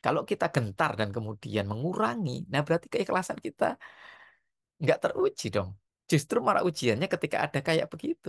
Kalau kita gentar dan kemudian mengurangi, nah berarti keikhlasan kita nggak teruji dong. Justru malah ujiannya ketika ada kayak begitu.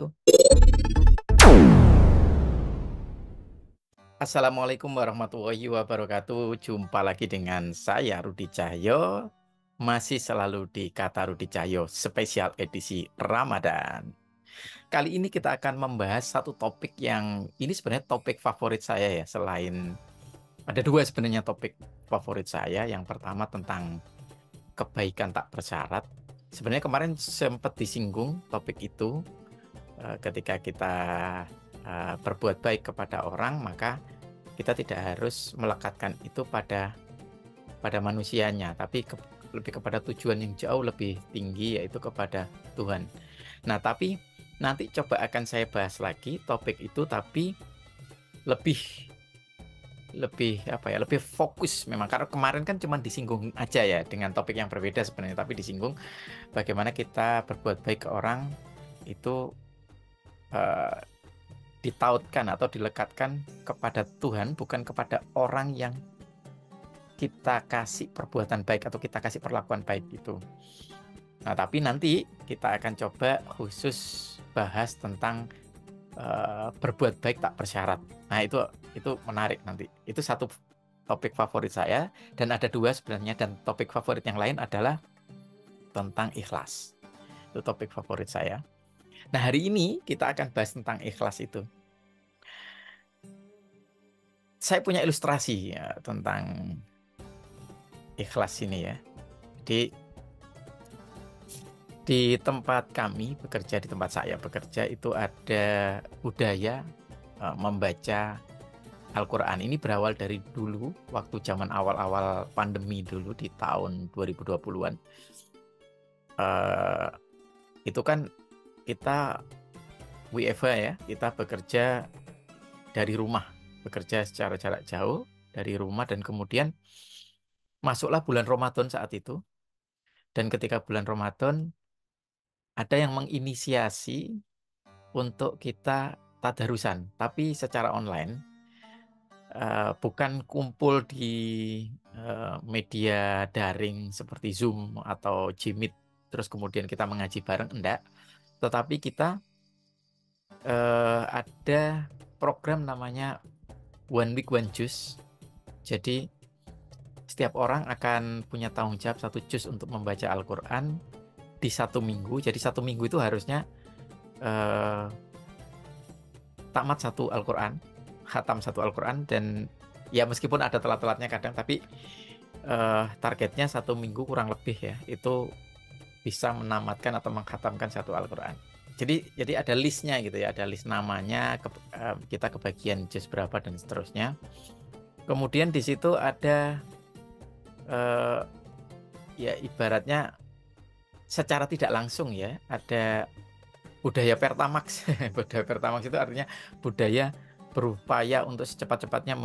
Assalamualaikum warahmatullahi wabarakatuh. Jumpa lagi dengan saya Rudi Cahyo. Masih selalu di Kata Rudi Cahyo spesial edisi Ramadan. Kali ini kita akan membahas satu topik yang ini sebenarnya topik favorit saya ya. Selain ada dua sebenarnya topik favorit saya. Yang pertama tentang kebaikan tak bersyarat. Sebenarnya kemarin sempat disinggung topik itu ketika kita berbuat baik kepada orang, maka kita tidak harus melekatkan itu pada manusianya, tapi lebih kepada tujuan yang jauh lebih tinggi, yaitu kepada Tuhan. Nah, tapi nanti coba akan saya bahas lagi topik itu, tapi lebih lebih fokus memang, karena kemarin kan cuma disinggung aja ya dengan topik yang berbeda sebenarnya, tapi disinggung bagaimana kita berbuat baik ke orang itu eh, ditautkan atau dilekatkan kepada Tuhan, bukan kepada orang yang kita kasih perbuatan baik atau kita kasih perlakuan baik gitu. Nah, tapi nanti kita akan coba khusus bahas tentang berbuat baik tak bersyarat. Nah, itu menarik nanti. Itu satu topik favorit saya, dan ada dua sebenarnya, dan topik favorit yang lain adalah tentang ikhlas. Itu topik favorit saya. Nah, hari ini kita akan bahas tentang ikhlas itu. Saya punya ilustrasi ya, tentang ikhlas ini ya. Di tempat kami bekerja, di tempat saya bekerja itu ada budaya membaca Al-Quran. Ini berawal dari dulu, waktu zaman awal-awal pandemi dulu di tahun 2020-an. Itu kan kita WFH ya, kita bekerja dari rumah, bekerja secara jarak jauh dari rumah, dan kemudian masuklah bulan Ramadan saat itu. Dan ketika bulan Ramadan, ada yang menginisiasi untuk kita tadarusan, tapi secara online, bukan kumpul di media daring seperti Zoom atau Jimit, terus kemudian kita mengaji bareng, enggak. Tetapi kita ada program namanya One Week One Juz. Jadi setiap orang akan punya tanggung jawab satu juz untuk membaca Al-Quran di satu minggu. Jadi satu minggu itu harusnya tamat satu Al-Quran, khatam satu Al-Quran, dan ya meskipun ada telat-telatnya kadang, tapi targetnya satu minggu kurang lebih ya, itu bisa menamatkan atau mengkhatamkan satu Al-Quran. Jadi ada listnya gitu ya, ada list namanya, kita kebagian juz berapa dan seterusnya. Kemudian di situ ada ya ibaratnya secara tidak langsung ya, ada budaya Pertamax. Budaya Pertamax itu artinya budaya berupaya untuk secepat-cepatnya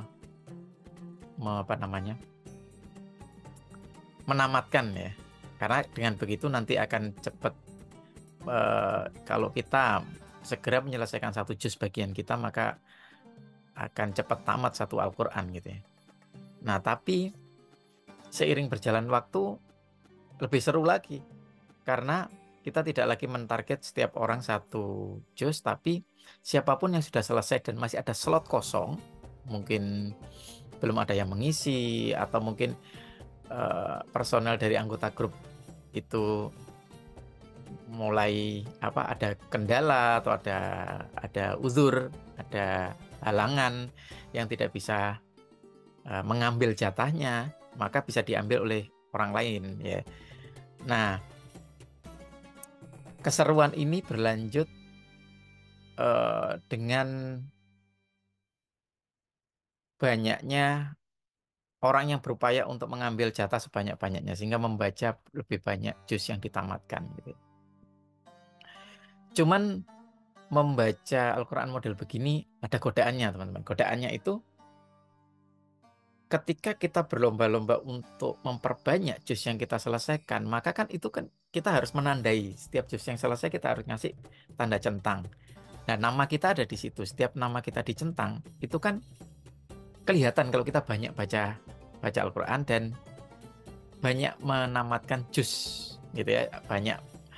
menamatkan ya. Karena dengan begitu nanti akan cepat, kalau kita segera menyelesaikan satu juz bagian kita, maka akan cepat tamat satu Al-Quran gitu ya. Nah, tapi seiring berjalan waktu lebih seru lagi, karena kita tidak lagi mentarget setiap orang satu juz, tapi siapapun yang sudah selesai dan masih ada slot kosong, mungkin belum ada yang mengisi, atau mungkin personel dari anggota grup itu mulai ada kendala atau ada uzur, ada halangan yang tidak bisa mengambil jatahnya, maka bisa diambil oleh orang lain ya. Nah, keseruan ini berlanjut dengan banyaknya orang yang berupaya untuk mengambil jatah sebanyak-banyaknya, sehingga membaca lebih banyak juz yang ditamatkan gitu. Cuman membaca Al-Quran model begini ada godaannya, teman-teman. Godaannya itu ketika kita berlomba-lomba untuk memperbanyak juz yang kita selesaikan, maka kan itu kan kita harus menandai setiap juz yang selesai, kita harus ngasih tanda centang. Nah, nama kita ada di situ. Setiap nama kita dicentang, itu kan kelihatan kalau kita banyak baca baca Al-Quran dan banyak menamatkan juz gitu ya, banyak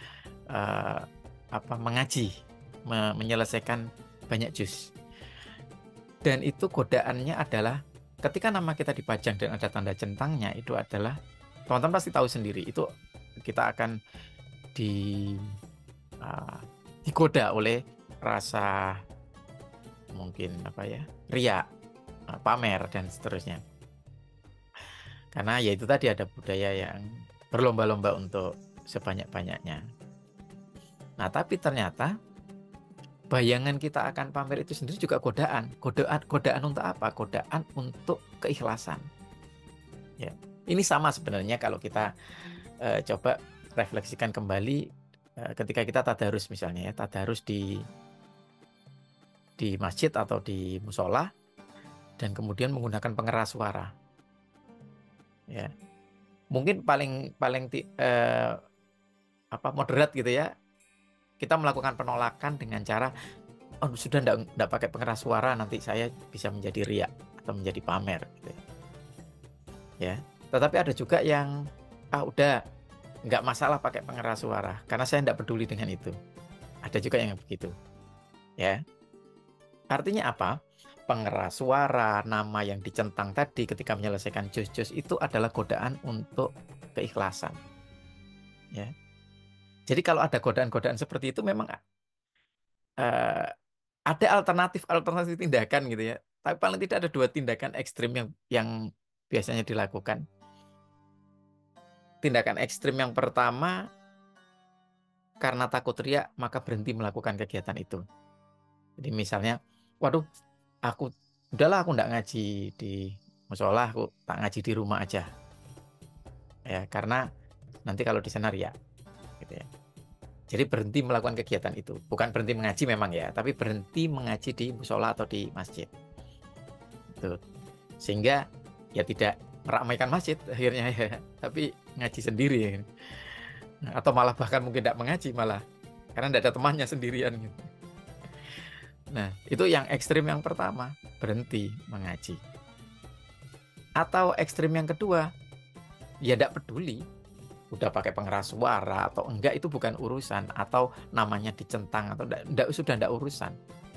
mengaji, menyelesaikan banyak juz. Dan itu godaannya adalah ketika nama kita dipajang dan ada tanda centangnya, itu adalah teman-teman pasti tahu sendiri, itu kita akan digoda oleh rasa mungkin riya, pamer dan seterusnya. Karena ya itu tadi ada budaya yang berlomba-lomba untuk sebanyak-banyaknya. Nah, tapi ternyata bayangan kita akan pamer itu sendiri juga godaan. Godaan untuk apa? Godaan untuk keikhlasan. Ya. Ini sama sebenarnya kalau kita coba refleksikan kembali ketika kita tadarus misalnya ya, tadarus di masjid atau di musola dan kemudian menggunakan pengeras suara. Ya. Mungkin paling moderat gitu ya. Kita melakukan penolakan dengan cara sudah enggak pakai pengeras suara, nanti saya bisa menjadi riak atau menjadi pamer gitu ya. Tetapi ada juga yang udah nggak masalah pakai pengeras suara karena saya enggak peduli dengan itu. Ada juga yang begitu ya. Artinya apa? Pengeras suara, nama yang dicentang tadi ketika menyelesaikan juz-juz itu adalah godaan untuk keikhlasan ya. Jadi kalau ada godaan-godaan seperti itu memang ada alternatif tindakan gitu ya. Tapi paling tidak ada 2 tindakan ekstrim yang biasanya dilakukan. Tindakan ekstrim yang pertama, karena takut riak maka berhenti melakukan kegiatan itu. Jadi misalnya, waduh, udahlah aku nggak ngaji di musola, aku tak ngaji di rumah aja. Ya, karena nanti kalau di sana riak gitu ya. Jadi berhenti melakukan kegiatan itu. Bukan berhenti mengaji memang ya, tapi berhenti mengaji di musola atau di masjid. Itu. Sehingga ya tidak meramaikan masjid akhirnya ya, tapi ngaji sendiri ya. Atau malah bahkan mungkin tidak mengaji malah. Karena tidak ada temannya sendirian gitu. Nah, itu yang ekstrim yang pertama, berhenti mengaji. Atau ekstrim yang kedua, ya tidak peduli. Udah pakai pengeras suara atau enggak itu bukan urusan, atau namanya dicentang atau enggak urusan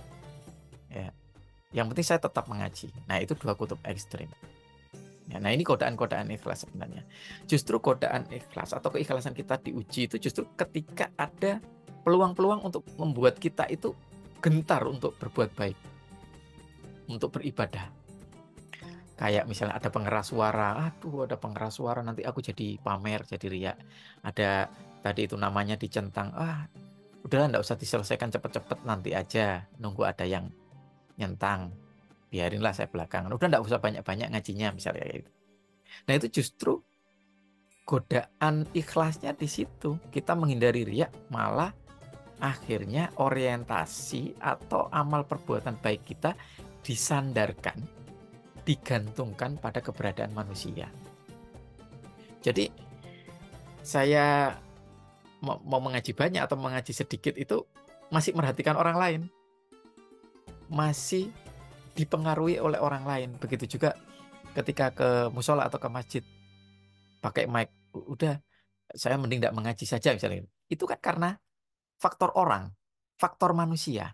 ya, yang penting saya tetap mengaji. Nah, itu 2 kutub ekstrim ya. Nah, ini godaan-godaan ikhlas sebenarnya. Justru godaan ikhlas atau keikhlasan kita diuji itu justru ketika ada peluang-peluang untuk membuat kita itu gentar untuk berbuat baik, untuk beribadah. Kayak misalnya ada pengeras suara, ada pengeras suara nanti aku jadi pamer, jadi riak. Ada tadi itu namanya dicentang, udahlah enggak usah diselesaikan cepet-cepet, nanti aja nunggu ada yang nyentang. Biarinlah saya belakangan. Udah enggak usah banyak-banyak ngajinya misalnya kayak gitu. Nah, itu justru godaan ikhlasnya di situ. Kita menghindari riak, malah akhirnya orientasi atau amal perbuatan baik kita disandarkan, digantungkan pada keberadaan manusia. Jadi saya mau mengaji banyak atau mengaji sedikit itu masih merhatikan orang lain, masih dipengaruhi oleh orang lain. Begitu juga ketika ke musola atau ke masjid pakai mic, udah saya mending tidak mengaji saja misalnya. Itu kan karena faktor orang, faktor manusia.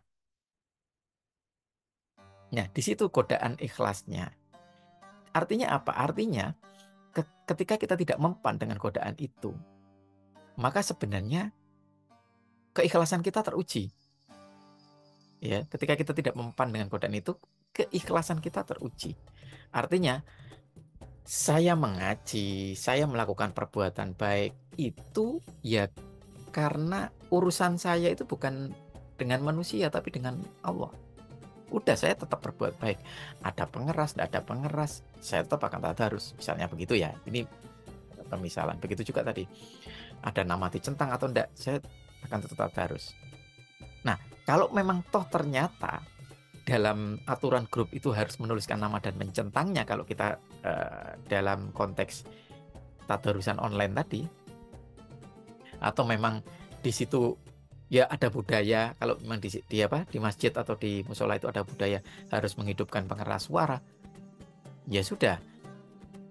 Nah, di situ godaan ikhlasnya. Artinya apa? Artinya ketika kita tidak mempan dengan godaan itu, maka sebenarnya keikhlasan kita teruji. Ya, ketika kita tidak mempan dengan godaan itu, keikhlasan kita teruji. Artinya, saya mengaji, saya melakukan perbuatan baik itu ya karena urusan saya itu bukan dengan manusia tapi dengan Allah. Udah, saya tetap berbuat baik. Ada pengeras, tidak ada pengeras, saya tetap akan tadarus. Misalnya begitu ya. Ini pemisalan. Begitu juga tadi. Ada nama dicentang atau tidak, saya akan tetap tadarus. Nah, kalau memang toh ternyata dalam aturan grup itu harus menuliskan nama dan mencentangnya, kalau kita dalam konteks tadarusan online tadi, atau memang di situ ya ada budaya, kalau memang di masjid atau di musola itu ada budaya harus menghidupkan pengeras suara, ya sudah,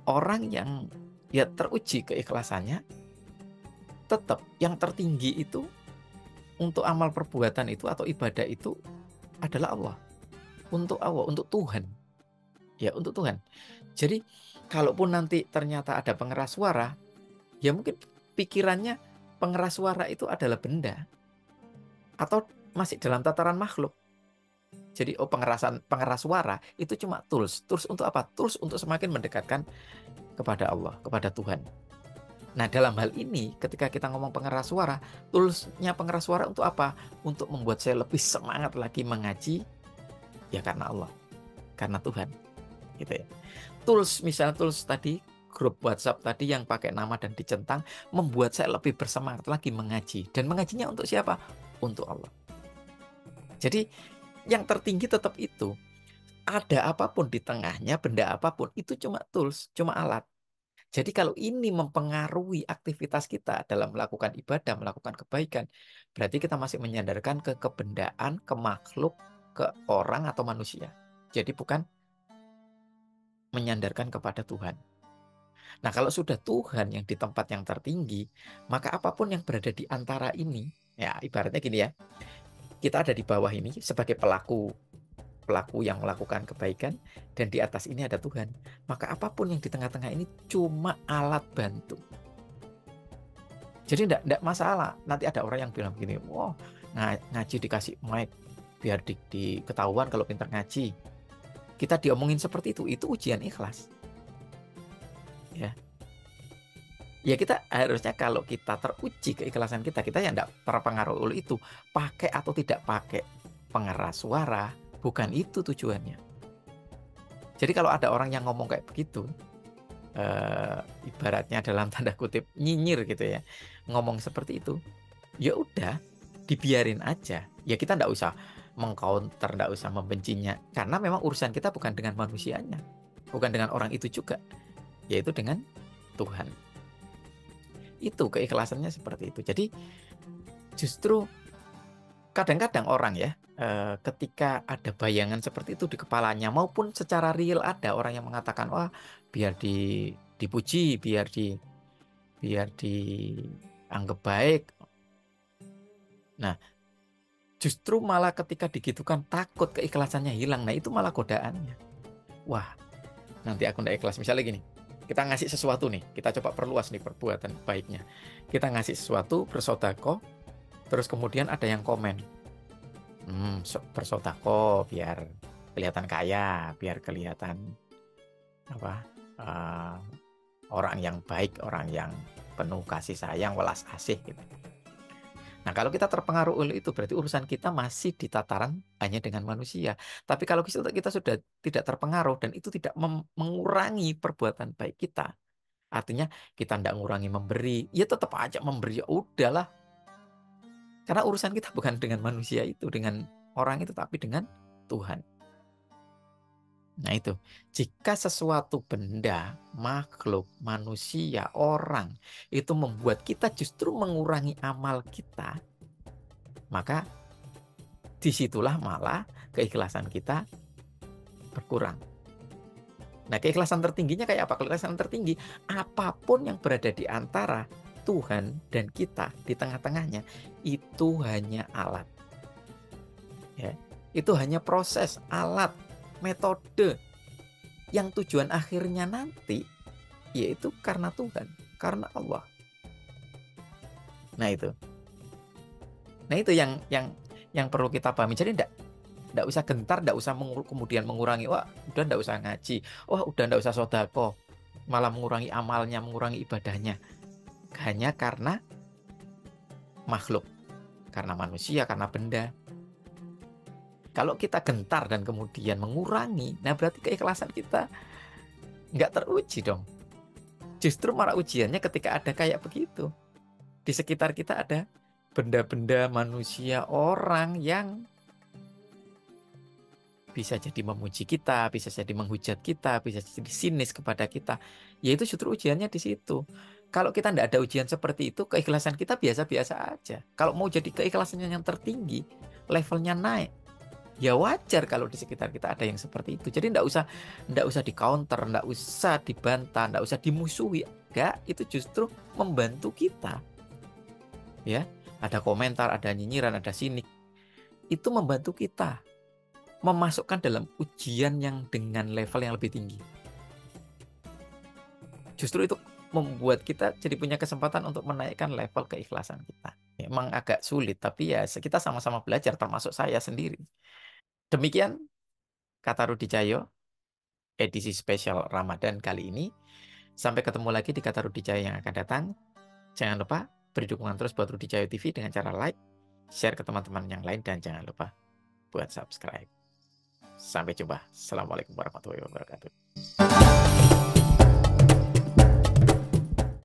orang yang ya teruji keikhlasannya, tetap yang tertinggi itu untuk amal perbuatan itu atau ibadah itu adalah Allah. Untuk Allah, untuk Tuhan. Ya, untuk Tuhan. Jadi, kalaupun nanti ternyata ada pengeras suara, ya mungkin pikirannya pengeras suara itu adalah benda atau masih dalam tataran makhluk. Jadi, pengeras suara itu cuma tools. Tools untuk apa? Tools untuk semakin mendekatkan kepada Allah, kepada Tuhan. Nah, dalam hal ini, ketika kita ngomong pengeras suara, toolsnya pengeras suara untuk apa? Untuk membuat saya lebih semangat lagi mengaji, ya karena Allah, karena Tuhan. Gitu ya. Tools, misalnya tools tadi, grup WhatsApp tadi yang pakai nama dan dicentang, membuat saya lebih bersemangat lagi mengaji. Dan mengajinya untuk siapa? Untuk Allah. Jadi, yang tertinggi tetap itu. Ada apapun di tengahnya, benda apapun, itu cuma tools, cuma alat. Jadi kalau ini mempengaruhi aktivitas kita dalam melakukan ibadah, melakukan kebaikan, berarti kita masih menyandarkan ke kebendaan, ke makhluk, ke orang atau manusia. Jadi bukan menyandarkan kepada Tuhan. Nah, kalau sudah Tuhan yang di tempat yang tertinggi, maka apapun yang berada di antara ini, ya ibaratnya gini ya, kita ada di bawah ini sebagai pelaku yang melakukan kebaikan, dan di atas ini ada Tuhan. Maka apapun yang di tengah-tengah ini cuma alat bantu. Jadi enggak masalah. Nanti ada orang yang bilang begini, wah ngaji dikasih mic biar diketahuan kalau pintar ngaji. Kita diomongin seperti itu ujian ikhlas. Ya kita harusnya kalau kita teruji keikhlasan kita ya enggak terpengaruh oleh itu. Pakai atau tidak pakai pengeras suara, bukan itu tujuannya. Jadi kalau ada orang yang ngomong kayak begitu, ibaratnya dalam tanda kutip nyinyir gitu ya, ngomong seperti itu, ya udah dibiarin aja. Ya kita enggak usah mengcounter, enggak usah membencinya, karena memang urusan kita bukan dengan manusianya, bukan dengan orang itu juga, yaitu dengan Tuhan. Itu keikhlasannya seperti itu. Jadi justru kadang-kadang orang ya, ketika ada bayangan seperti itu di kepalanya, maupun secara real ada orang yang mengatakan, wah biar dipuji, biar dianggap baik. Nah, justru malah ketika digitukan takut keikhlasannya hilang. Nah, itu malah godaannya. Wah, nanti aku nggak ikhlas. Misalnya gini, kita ngasih sesuatu nih, kita coba perluas nih perbuatan baiknya. Kita ngasih sesuatu, bersedekah, terus kemudian ada yang komen, bersedekah biar kelihatan kaya, biar kelihatan orang yang baik, orang yang penuh kasih sayang, welas asih gitu. Nah, kalau kita terpengaruh oleh itu, berarti urusan kita masih di tataran hanya dengan manusia. Tapi kalau kita sudah tidak terpengaruh dan itu tidak mengurangi perbuatan baik kita, artinya kita tidak mengurangi memberi, ya tetap aja memberi, ya udahlah. Karena urusan kita bukan dengan manusia itu, dengan orang itu, tapi dengan Tuhan. Nah itu, jika sesuatu benda, makhluk, manusia, orang, itu membuat kita justru mengurangi amal kita, maka disitulah malah keikhlasan kita berkurang. Nah, keikhlasan tertingginya kayak apa? Keikhlasan tertinggi, apapun yang berada di antara Tuhan dan kita, di tengah-tengahnya, itu hanya alat. Ya, itu hanya proses, alat, metode yang tujuan akhirnya nanti yaitu karena Tuhan, karena Allah. Nah itu yang perlu kita pahami. Jadi enggak usah gentar, enggak usah kemudian mengurangi, wah udah enggak usah ngaji, wah udah enggak usah sedekah, malah mengurangi amalnya, mengurangi ibadahnya, hanya karena makhluk, karena manusia, karena benda. Kalau kita gentar dan kemudian mengurangi, nah berarti keikhlasan kita nggak teruji dong. Justru malah ujiannya ketika ada kayak begitu. Di sekitar kita ada benda-benda, manusia, orang yang bisa jadi memuji kita, bisa jadi menghujat kita, bisa jadi sinis kepada kita. Yaitu justru ujiannya di situ. Kalau kita nggak ada ujian seperti itu, keikhlasan kita biasa-biasa aja. Kalau mau jadi keikhlasannya yang tertinggi, levelnya naik, Ya wajar kalau di sekitar kita ada yang seperti itu. Jadi ndak usah di counter, ndak usah dibantah, ndak usah dimusuhi. Enggak, itu justru membantu kita. Ya, ada komentar, ada nyinyiran, ada sinik. Itu membantu kita memasukkan dalam ujian yang dengan level yang lebih tinggi. Justru itu membuat kita jadi punya kesempatan untuk menaikkan level keikhlasan kita. Memang agak sulit, tapi ya kita sama-sama belajar, termasuk saya sendiri. Demikian kata Rudi Cahyo, edisi spesial Ramadan kali ini. Sampai ketemu lagi di kata Rudi Cahyo yang akan datang. Jangan lupa beri dukungan terus buat Rudi Cahyo TV dengan cara like, share ke teman-teman yang lain, dan jangan lupa buat subscribe. Sampai jumpa. Assalamualaikum warahmatullahi wabarakatuh.